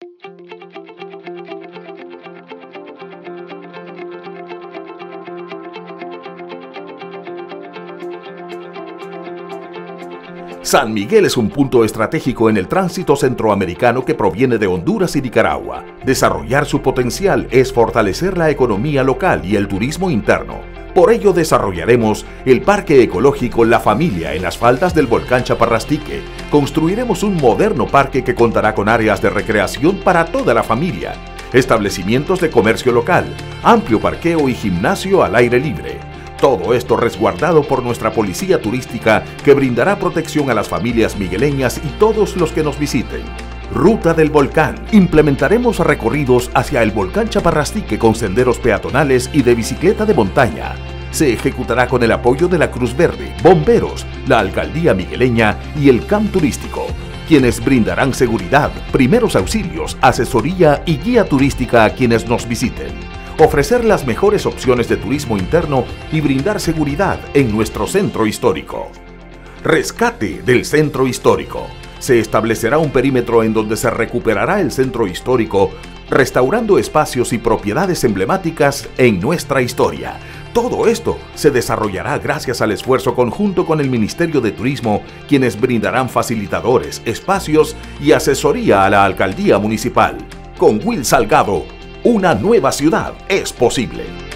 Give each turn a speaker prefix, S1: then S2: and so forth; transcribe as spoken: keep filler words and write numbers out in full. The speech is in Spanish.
S1: San Miguel es un punto estratégico en el tránsito centroamericano que proviene de Honduras y Nicaragua. Desarrollar su potencial es fortalecer la economía local y el turismo interno. Por ello desarrollaremos el Parque Ecológico La Familia en las faldas del volcán Chaparrastique. Construiremos un moderno parque que contará con áreas de recreación para toda la familia, establecimientos de comercio local, amplio parqueo y gimnasio al aire libre. Todo esto resguardado por nuestra policía turística que brindará protección a las familias migueleñas y todos los que nos visiten. Ruta del Volcán. Implementaremos recorridos hacia el volcán Chaparrastique con senderos peatonales y de bicicleta de montaña. Se ejecutará con el apoyo de la Cruz Verde, bomberos, la alcaldía migueleña y el C A M turístico, quienes brindarán seguridad, primeros auxilios, asesoría y guía turística a quienes nos visiten. Ofrecer las mejores opciones de turismo interno y brindar seguridad en nuestro centro histórico. Rescate del centro histórico. Se establecerá un perímetro en donde se recuperará el centro histórico, restaurando espacios y propiedades emblemáticas en nuestra historia. Todo esto se desarrollará gracias al esfuerzo conjunto con el Ministerio de Turismo, quienes brindarán facilitadores, espacios y asesoría a la Alcaldía Municipal. Con Will Salgado, una nueva ciudad es posible.